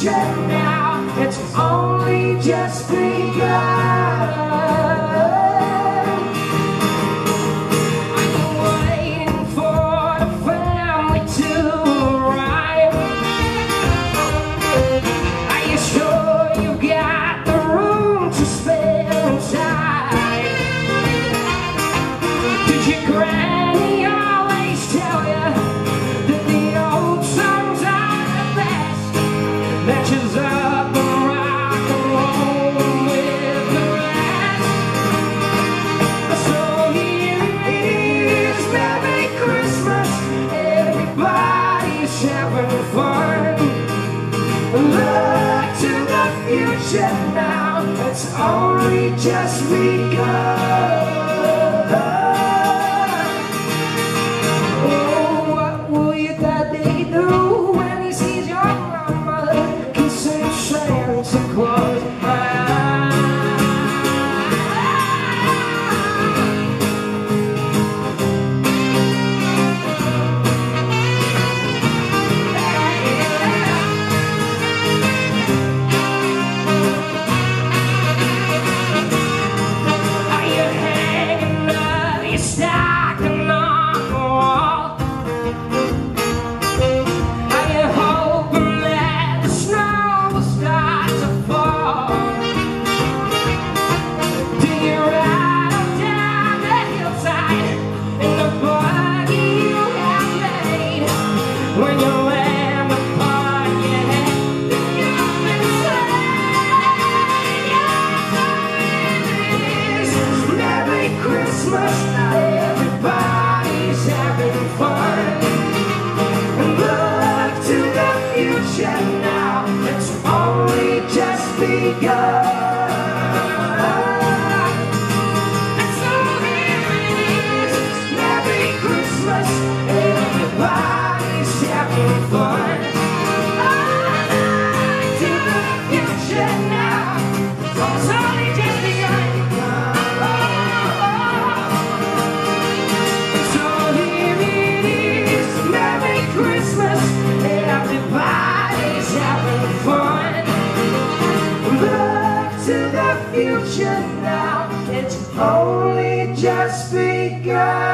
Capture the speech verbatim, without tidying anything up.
future now, it's only just begun. Having fun. Look to the future now, it's only just begun. Oh, what will your daddy do when he sees your mama kissing Santa Claus? Stacking on the wall. Are you hoping that the snow will start to fall? Do you ride up down the hillside in the buggy you have made? When you land upon your head, you've been saying, Merry Christmas. Everybody's having fun. Look to the future now, it's only just begun. And so here it is, Merry Christmas. Everybody's having fun. Look to the future now, it's only just begun. Future now, it's only just begun.